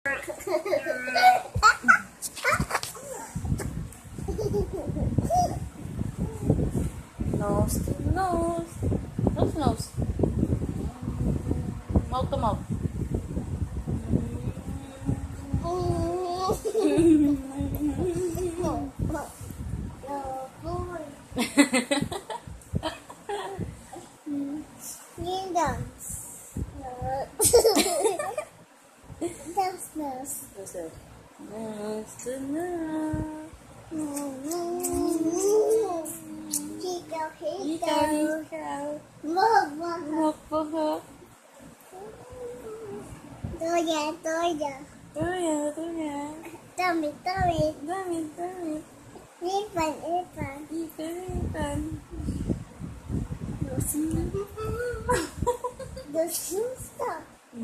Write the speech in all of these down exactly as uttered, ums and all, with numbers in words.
Nose to nose. Nose to nose. Mouth to mouth. Nose, nose. Nose to nose. Hikaw, Hikaw, hikaw. hikaw. Mohok, mohok. Mohok-mohok. Toya, toya. Tuya, tuya. Tummy, tummy. Dami, dami. Ipan, ipan. Ipan, ipan. Nose. Nose, stop.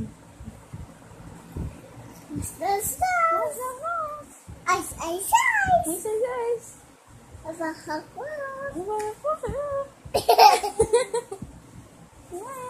Nose, stop. Ice, ice, ice. Ice, ice, ice. Mahok, mahok. Mohok-mohok. Wow.